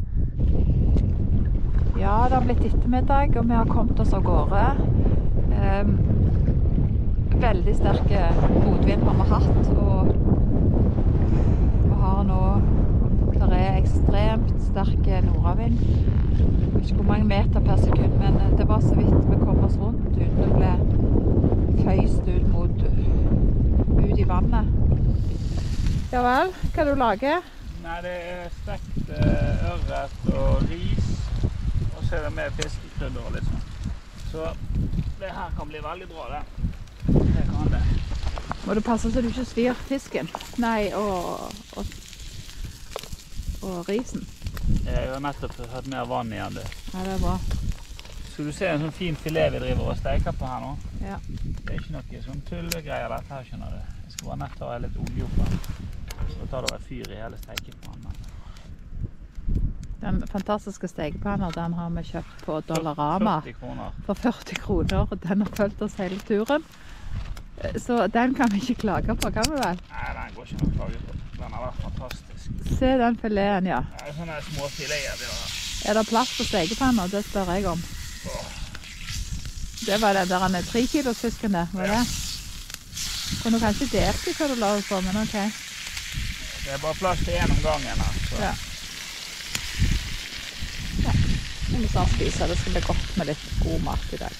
Ja, det har blitt ettermiddag, og vi har kommet oss av gårde. Um, veldig sterke motvind har vi hatt, og vi har nå, det er ekstremt sterke nordavind. Jeg vet ikke hvor mange meter per sekund, men det var så vidt vi kom oss rundt uten å bli føyst ut mot, ut i vannet. Ja vel, hva du lager? Nei, det er stekt uh, ørret og ris, og så er det med fiskekrydder og litt sånn. Så det her kan bli veldig bra, det. Det kan det. Må du passe så du ikke svir fisken? Nei, og, og, og risen. Jeg har nettopp hatt mer vann igjen, det. Ja, det er bra. Så du ser en sånn fin filet vi driver og steker på her nå? Ja. Det er ikke noe sånn tullegreier dette her, skjønner du. Jeg skal bare nett ha litt olje opp her. Så tar det fyr i hele stekepannen. Den fantastiske stekepannen, den har vi kjøpt på Dollarama førti kroner. For førti kroner, og den har følt oss hele turen. Så den kan vi ikke klage på, kan vi vel? Nei, den går ikke noe å klage på. Den har vært fantastisk. Se den fileten, ja. Det er sånne små fileter vi har. Er det plass på stekepanner? Det spør jeg om. Åh. Det var den der en tre kilos fisken det, var det? Kunne kanskje delt i hva du la det på, men ok. Det er bare plass til en om gangen her. Så. Ja. Ja, vi må snart spise. Det skal bli godt med litt god mat i dag.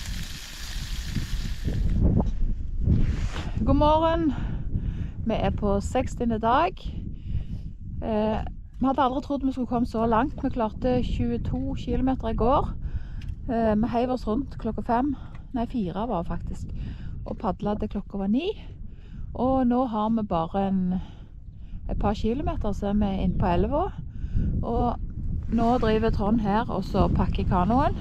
God morgen. Vi er på sekstiende dag. Eh, vi hadde aldri trodd vi skulle komme så langt. Vi klarte tjueto kilometer i går. Eh, vi heiv oss rundt klokka fem. Nei, fire var det faktisk. Og padlet til klokka var ni. Og nå har vi bare en, et par kilometer, så er vi inne på elva. Og nå driver Trond her, og så pakker kanoen.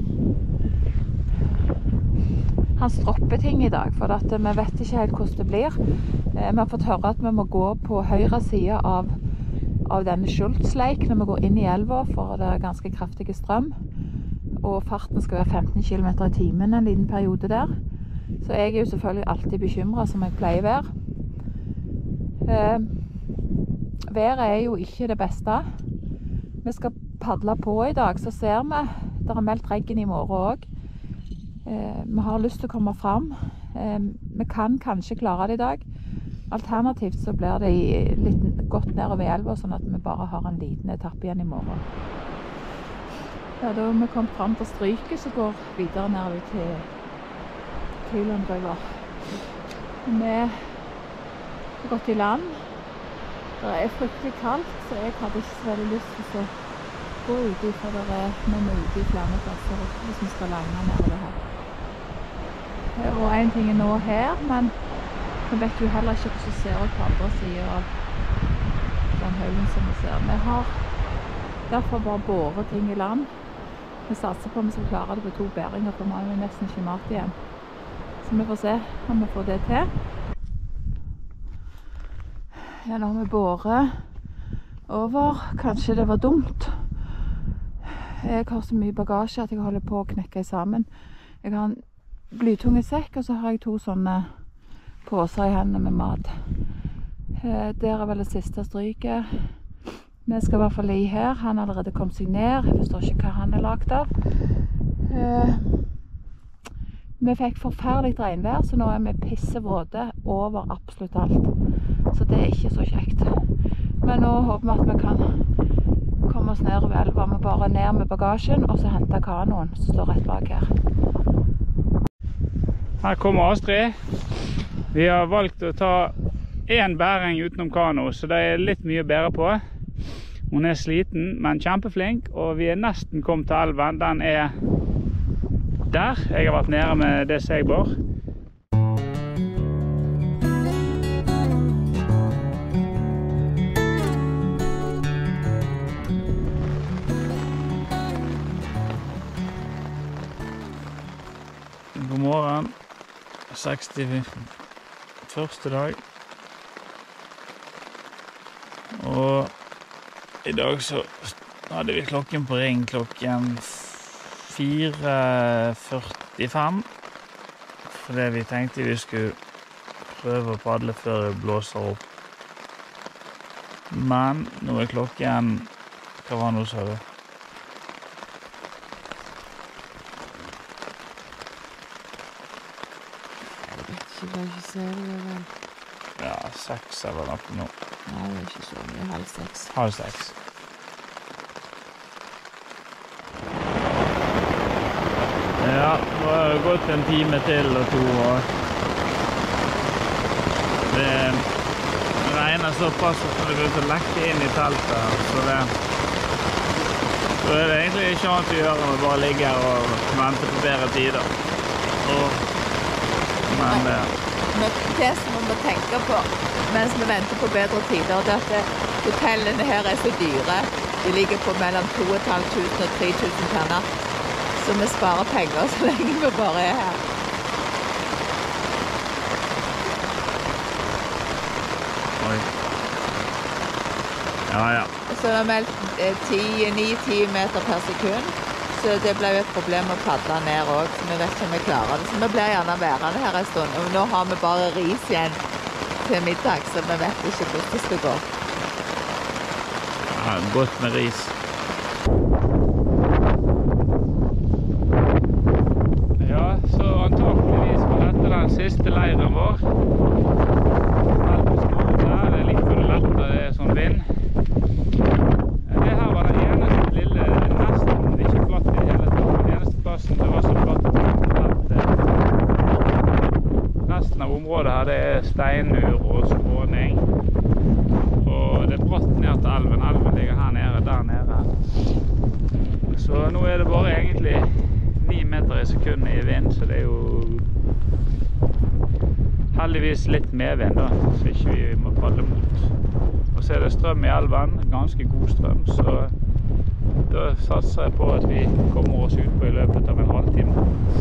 Han stropper ting i dag, for at vi vet ikke helt hvordan det blir. Vi har fått høre at vi må gå på høyre side av, av denne Schultzleik når vi går inn i elva, for det er ganske kraftige strøm. Og farten skal være femten kilometer i timen en liten periode der. Så jeg er jo selvfølgelig alltid bekymret, som jeg pleier å være. Eh, været er jo ikke det beste. Vi skal padle på i dag, så ser vi. Det er meldt regn i morgen også. Eh, vi har lyst til å komme frem. Eh, vi kan kanskje klare det i dag. Alternativt så blir det litt godt nedover i elva, sånn at vi bare har en liten etappe igjen i morgen. Ja, da har vi kommet frem til stryket, så går videre nedover til Tyland River. Vi har gått i land. Det er fryktelig kaldt, så jeg hadde ikke så veldig lyst til å gå uti, for det er noe ute i flere plasser hvis vi skal lande nedover her. Og en ting er nå her, men vi vet jo heller ikke hvordan det ser ut på andre siden av den haugen som vi ser. Vi har derfor bare båret ting i land. Vi satser på om vi skal klare det på to bæringer, for vi har jo nesten ikke mat igjen. Så vi får se om vi får det til. Ja, nå har vi båret over. Kanskje det var dumt. Jeg har så mye bagasje at jeg holder på å knekke sammen. Jeg har en blytunge sekk, og så har jeg to sånne påser i hendene med mat. Der er vel det siste stryket. Vi skal i hvert fall i her. Han har allerede kommet seg ned. Jeg forstår ikke hva han er lagt av. Vi fikk forferdelig regnvær, så nå er vi pissevåte over absolutt alt. Så det er ikke så kjekt. Men nå håper vi at vi kan komme oss ned over elva. Vi bare ned med bagasjen, og så hente kanoen som står rett bak her. Her kommer Astrid. Vi har valgt å ta en bæring utenom kano, så det er litt mye å bære på. Hun er sliten, men kjempeflink, og vi er nesten kommet til elven. Den er der. Jeg har vært nede med det som jeg bar. God morgen. sekstiførste dag. Og i dag så hadde vi klokken på ring klokken fire førtifem. Fordi vi tenkte vi skulle prøve å padle før det blåser opp. Men nå er klokken... Hva var det nå, sa du? Jeg kan ikke se det, vel. Ja, seks er vel oppe nå. Nei, det er ikke så mye. Halv seks. Halv seks. Ja, nå har det gått en time til og to, og det regner såpass at det begynner å lekke inn i teltet, så det, så er det egentlig ikke annet å gjøre enn å bare ligge her og vente på bedre tider. Og, men det... Men det som vi må tenke på mens vi venter på bedre tider, det er at hotellene her er så dyre. De ligger på mellom to tusen fem hundre og tre tusen per natt. Så vi sparer penger så lenge vi bare er her. Oi. Ja, ja. Så det er meldt ni ti meter per sekund. Så det ble jo et problem å padle ned også, så vi vet ikke om vi klarer det. Så vi blir gjerne værende her en stund, og nå har vi bare ris igjen til middag, så vi vet ikke hvordan det skal gå. Ja, godt med ris. Ja, så antageligvis var dette den siste leiren vår. Det er litt for det lette, det er sånn vind. Det her var den eneste lille, nesten ikke flatt i hele tatt. Den eneste plassen det var så flatt at resten av området her det er steinmur og skråning. Og det er bratt ned til elven. Elven ligger her nede, der nede. Så nå er det bare egentlig ni meter i sekundet i vind, så det er jo heldigvis litt medvind da, så ikke vi må padle mot. Og så er det strøm i elven, ganske god strøm, så da satser jeg på at vi kommer oss ut på i løpet av en halvtime.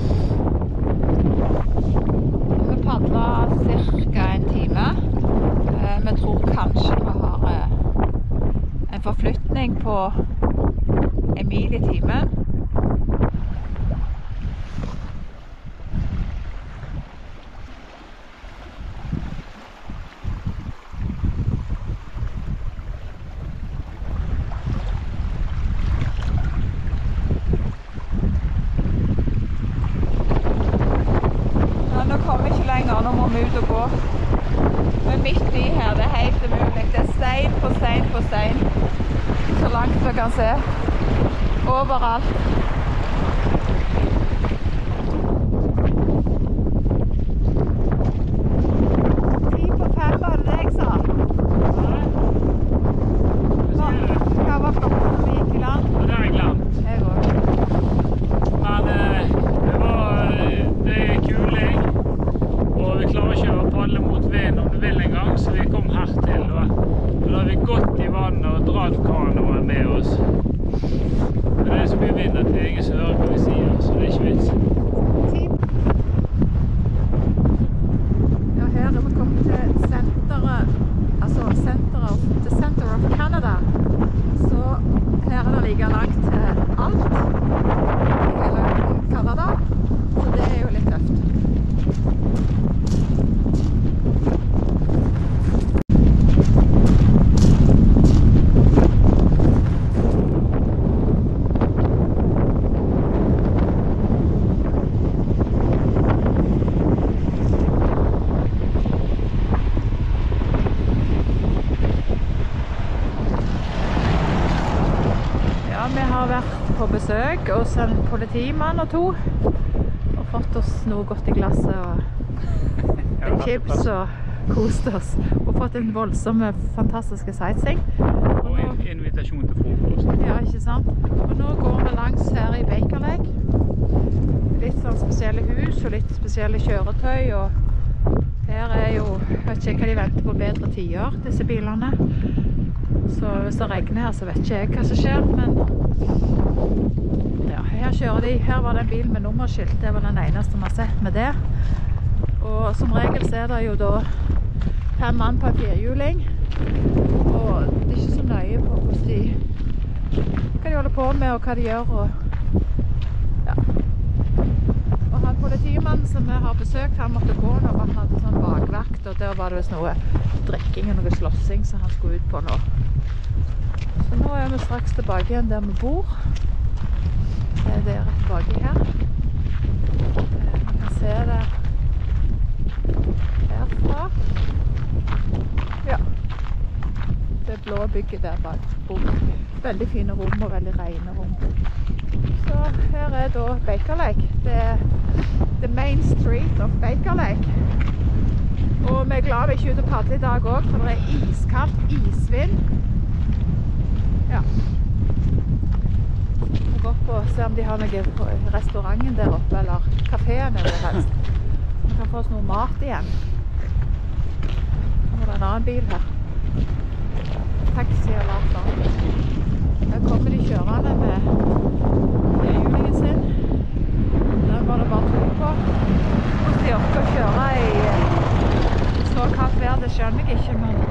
Vi padler cirka en time. Vi tror kanskje vi har en forflytning på en mil i timen. Nå må vi ut og gå. Men midt i her, det er helt umulig. Det er stein på stein på stein. Så langt vi kan se. Overalt. Ti på fem var det det jeg sa. Hva var klokken når vi gikk i land? Det har jeg glemt. Jeg også. Men det var det er kuling. Og vi klarer ikke å padle mot vind om du vil en gang, så vi kom her til. Og da har vi gått i vann. besøk hos en politimann og to. Og fått oss noe godt i glasset og litt chips og kost oss. Og fått en voldsom, fantastiske sightseeing. Og en invitasjon til frokost. Ja, ikke sant? Og nå går vi langs her i Baker Lake. Litt sånn spesielle hus og litt spesielle kjøretøy. Og her er jo, jeg vet ikke hva de venter på bedre tider, disse bilene. Så hvis det regner her, så vet ikke jeg hva som skjer, men ja, her kjører de. Her var det en bil med nummerskilt, det var den eneste vi har sett med det. Og som regel så er det jo da fem mann på en firehjuling, og det er ikke så nøye på hvordan de, hva de holder på med og hva de gjør. Og, ja. Og han politimannen som vi har besøkt, han måtte gå nå, for han hadde sånn bakvakt, og der var det vist noe drikking og noe slåssing som han skulle ut på nå. Så nå er vi straks tilbake igjen der vi bor. Det er rett tilbake her. Vi kan se det herfra. Ja. Det blå bygget der bak. Veldig fine rom og veldig rene rom. Så her er da Baker Lake. Det er the main street of Baker Lake. Og vi er glad vi ikke er ute og padler i dag også, for det er iskaldt, isvind. Ja. Vi går opp og ser om de har noe på restauranten der oppe, eller kaféen eller helst. Vi kan få oss noe mat igjen. Nå er det en annen bil her. Taxi eller noe. Her kommer de kjørende med hjulingen sin. Der var det bare to på. Og de orker å kjøre i så kaldt vær, det skjønner jeg ikke, men